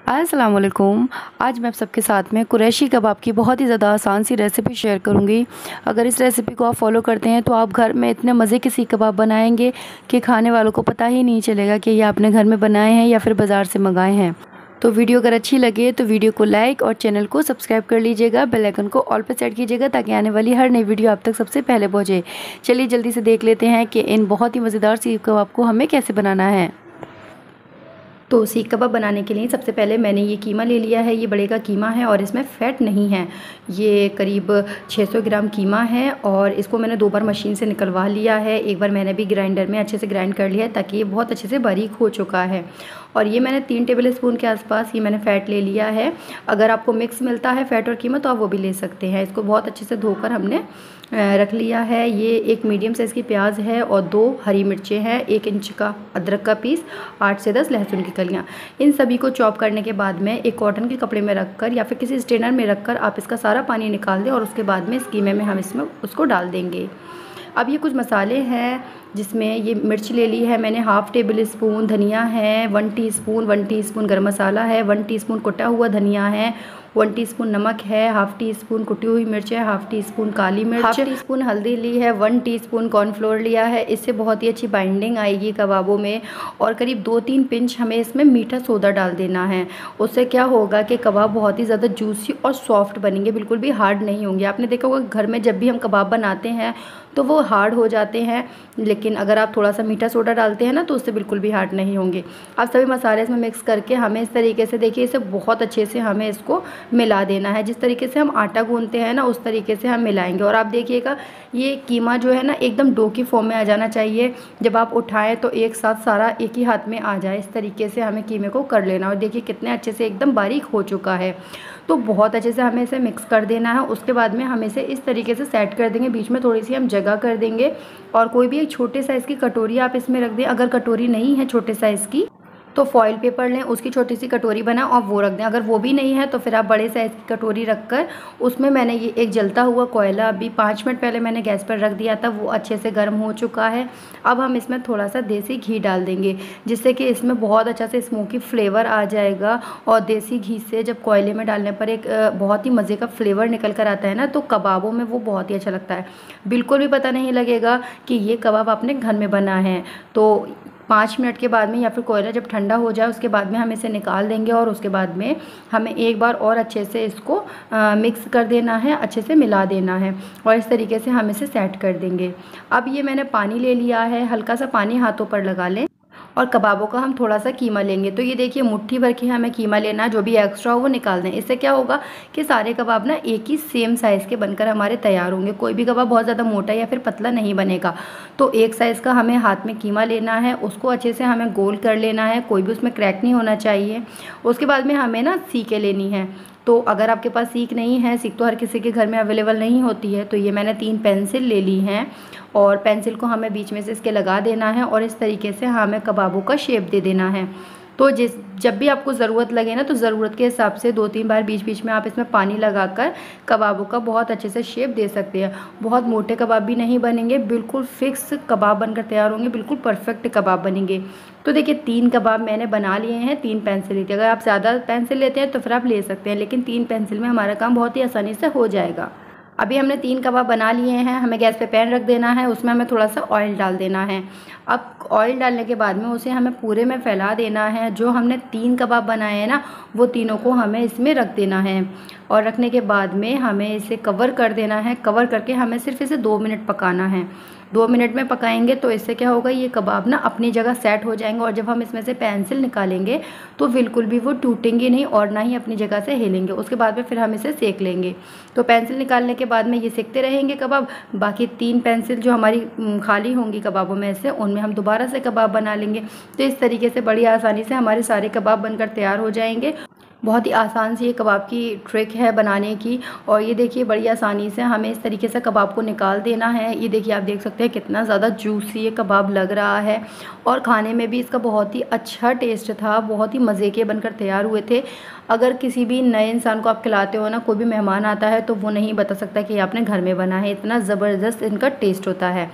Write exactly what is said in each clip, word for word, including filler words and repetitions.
अस्सलाम वालेकुम। आज मैं आप सबके साथ में कुरैशी कबाब की बहुत ही ज़्यादा आसान सी रेसिपी शेयर करूंगी। अगर इस रेसिपी को आप फॉलो करते हैं तो आप घर में इतने मज़े के सीख कबाब बनाएंगे कि खाने वालों को पता ही नहीं चलेगा कि ये आपने घर में बनाए हैं या फिर बाज़ार से मंगाए हैं। तो वीडियो अगर अच्छी लगे तो वीडियो को लाइक और चैनल को सब्सक्राइब कर लीजिएगा। बेल आइकन को ऑल पर सेट कीजिएगा ताकि आने वाली हर नई वीडियो आप तक सबसे पहले पहुँचे। चलिए जल्दी से देख लेते हैं कि इन बहुत ही मज़ेदार सीख कबाब को हमें कैसे बनाना है। तो सीख कबाब बनाने के लिए सबसे पहले मैंने ये कीमा ले लिया है। ये बड़े का कीमा है और इसमें फ़ैट नहीं है। ये करीब छह सौ ग्राम कीमा है और इसको मैंने दो बार मशीन से निकलवा लिया है। एक बार मैंने भी ग्राइंडर में अच्छे से ग्राइंड कर लिया है ताकि ये बहुत अच्छे से बारीक हो चुका है। और ये मैंने तीन टेबल स्पून के आसपास ये मैंने फ़ैट ले लिया है। अगर आपको मिक्स मिलता है फ़ैट और कीमा तो आप वो भी ले सकते हैं। इसको बहुत अच्छे से धोकर हमने रख लिया है। ये एक मीडियम साइज़ की प्याज है और दो हरी मिर्चें हैं, एक इंच का अदरक का पीस, आठ से दस लहसुन की कलियाँ। इन सभी को चॉप करने के बाद में एक कॉटन के कपड़े में रखकर या फिर किसी स्ट्रेनर में रखकर आप इसका सारा पानी निकाल दें और उसके बाद में इस कीमे में हम इसमें उसको डाल देंगे। अब ये कुछ मसाले हैं जिसमें ये मिर्च ले ली है मैंने हाफ़ टेबल स्पून, धनिया है वन टीस्पून, वन टीस्पून गरम मसाला है, वन टीस्पून कुटा हुआ धनिया है, वन टीस्पून नमक है, हाफ़ टी स्पून कुटी हुई मिर्च है, हाफ़ टी स्पून काली मिर्च, हाफ़ टी स्पून हल्दी ली है, वन टीस्पून कॉर्नफ्लोर लिया है। इससे बहुत ही अच्छी बाइंडिंग आएगी कबाबों में। और करीब दो तीन पिंच हमें इसमें मीठा सोडा डाल देना है। उससे क्या होगा कि कबाब बहुत ही ज़्यादा जूसी और सॉफ्ट बनेंगे, बिल्कुल भी हार्ड नहीं होंगे। आपने देखा होगा घर में जब भी हम कबाब बनाते हैं तो वो हार्ड हो जाते हैं, लेकिन अगर आप थोड़ा सा मीठा सोडा डालते हैं ना तो उससे बिल्कुल भी हार्ड नहीं होंगे। अब सभी मसाले इसमें मिक्स करके हमें इस तरीके से, देखिए इसे बहुत अच्छे से हमें इसको मिला देना है। जिस तरीके से हम आटा गूंथते हैं ना उस तरीके से हम मिलाएंगे। और आप देखिएगा ये कीमा जो है ना एकदम डो की फॉर्म में आ जाना चाहिए। जब आप उठाएं तो एक साथ सारा एक ही हाथ में आ जाए, इस तरीके से हमें कीमे को कर लेना। और देखिए कितने अच्छे से एकदम बारीक हो चुका है। तो बहुत अच्छे से हमें इसे मिक्स कर देना है। उसके बाद में हम इसे इस तरीके से सेट कर देंगे, बीच में थोड़ी सी हम जगह कर देंगे। और कोई भी एक छोटे साइज़ की कटोरी आप इसमें रख दें। अगर कटोरी नहीं है छोटे साइज़ की तो फॉइल पेपर लें, उसकी छोटी सी कटोरी बनाएं और वो रख दें। अगर वो भी नहीं है तो फिर आप बड़े साइज़ की कटोरी रखकर उसमें मैंने ये एक जलता हुआ कोयला अभी पाँच मिनट पहले मैंने गैस पर रख दिया था, वो अच्छे से गर्म हो चुका है। अब हम इसमें थोड़ा सा देसी घी डाल देंगे जिससे कि इसमें बहुत अच्छा से स्मोकी फ्लेवर आ जाएगा। और देसी घी से जब कोयले में डालने पर एक बहुत ही मज़े का फ्लेवर निकल कर आता है ना, तो कबाबों में वो बहुत ही अच्छा लगता है। बिल्कुल भी पता नहीं लगेगा कि ये कबाब आपने घर में बना है। तो पाँच मिनट के बाद में या फिर कोयला जब ठंडा हो जाए उसके बाद में हम इसे निकाल देंगे। और उसके बाद में हमें एक बार और अच्छे से इसको आ, मिक्स कर देना है, अच्छे से मिला देना है। और इस तरीके से हम इसे सेट कर देंगे। अब ये मैंने पानी ले लिया है, हल्का सा पानी हाथों पर लगा लें और कबाबों का हम थोड़ा सा कीमा लेंगे। तो ये देखिए मुट्ठी भर के हमें कीमा लेना है, जो भी एक्स्ट्रा हो वो निकाल दें। इससे क्या होगा कि सारे कबाब ना एक ही सेम साइज़ के बनकर हमारे तैयार होंगे। कोई भी कबाब बहुत ज़्यादा मोटा या फिर पतला नहीं बनेगा। तो एक साइज़ का हमें हाथ में कीमा लेना है, उसको अच्छे से हमें गोल कर लेना है, कोई भी उसमें क्रैक नहीं होना चाहिए। उसके बाद में हमें ना सीकें लेनी है। तो अगर आपके पास सीख नहीं है, सीख तो हर किसी के घर में अवेलेबल नहीं होती है, तो ये मैंने तीन पेंसिल ले ली हैं और पेंसिल को हमें बीच में से इसके लगा देना है और इस तरीके से हमें कबाबों का शेप दे देना है। तो जिस जब भी आपको ज़रूरत लगे ना तो ज़रूरत के हिसाब से दो तीन बार बीच बीच में आप इसमें पानी लगाकर कबाबों का बहुत अच्छे से शेप दे सकते हैं। बहुत मोटे कबाब भी नहीं बनेंगे, बिल्कुल फिक्स कबाब बनकर तैयार होंगे, बिल्कुल परफेक्ट कबाब बनेंगे। तो देखिए तीन कबाब मैंने बना लिए हैं, तीन पेंसिल लेते। अगर आप ज़्यादा पेंसिल लेते हैं तो फिर आप ले सकते हैं, लेकिन तीन पेंसिल में हमारा काम बहुत ही आसानी से हो जाएगा। अभी हमने तीन कबाब बना लिए हैं। हमें गैस पे पैन रख देना है, उसमें हमें थोड़ा सा ऑयल डाल देना है। अब ऑयल डालने के बाद में उसे हमें पूरे में फैला देना है। जो हमने तीन कबाब बनाए हैं ना वो तीनों को हमें इसमें रख देना है। और रखने के बाद में हमें इसे कवर कर देना है। कवर करके हमें सिर्फ इसे दो मिनट पकाना है। दो मिनट में पकाएंगे तो इससे क्या होगा, ये कबाब ना अपनी जगह सेट हो जाएंगे। और जब हम इसमें से पेंसिल निकालेंगे तो बिल्कुल भी वो टूटेंगे नहीं और ना ही अपनी जगह से हिलेंगे। उसके बाद में फिर हम इसे सेक लेंगे। तो पेंसिल निकालने के बाद में ये सेकते रहेंगे कबाब। बाकी तीन पेंसिल जो हमारी खाली होंगी कबाबों में से, उनमें हम दोबारा से कबाब बना लेंगे। तो इस तरीके से बड़ी आसानी से हमारे सारे कबाब बनकर तैयार हो जाएंगे। बहुत ही आसान सी ये कबाब की ट्रिक है बनाने की। और ये देखिए बड़ी आसानी से हमें इस तरीके से कबाब को निकाल देना है। ये देखिए आप देख सकते हैं कितना ज़्यादा जूसी ये कबाब लग रहा है और खाने में भी इसका बहुत ही अच्छा टेस्ट था, बहुत ही मज़े के बनकर तैयार हुए थे। अगर किसी भी नए इंसान को आप खिलाते हो ना, कोई भी मेहमान आता है तो वो नहीं बता सकता कि आपने घर में बना है, इतना ज़बरदस्त इनका टेस्ट होता है।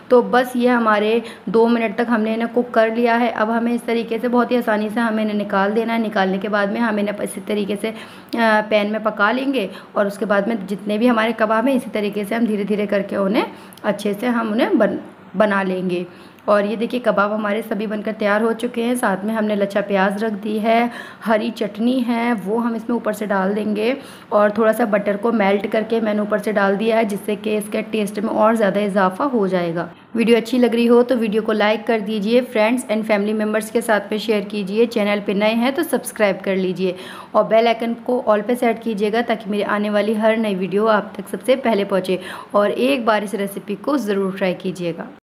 तो बस ये हमारे दो मिनट तक हमने इन्हें कुक कर लिया है। अब हमें इस तरीके से बहुत ही आसानी से हमें इन्हें निकाल देना है। निकालने के बाद में हम इन्हें इसी तरीके से पैन में पका लेंगे और उसके बाद में जितने भी हमारे कबाब हैं इसी तरीके से हम धीरे धीरे करके उन्हें अच्छे से हम उन्हें बन बना लेंगे। और ये देखिए कबाब हमारे सभी बनकर तैयार हो चुके हैं। साथ में हमने लच्छा प्याज रख दी है, हरी चटनी है वो हम इसमें ऊपर से डाल देंगे और थोड़ा सा बटर को मेल्ट करके मैंने ऊपर से डाल दिया है, जिससे कि इसके टेस्ट में और ज़्यादा इजाफा हो जाएगा। वीडियो अच्छी लग रही हो तो वीडियो को लाइक कर दीजिए, फ्रेंड्स एंड फैमिली मेम्बर्स के साथ में शेयर कीजिए, चैनल पे नए हैं तो सब्सक्राइब कर लीजिए और बेल आइकन को ऑल पे सेट कीजिएगा ताकि मेरी आने वाली हर नई वीडियो आप तक सबसे पहले पहुँचे। और एक बार इस रेसिपी को ज़रूर ट्राई कीजिएगा।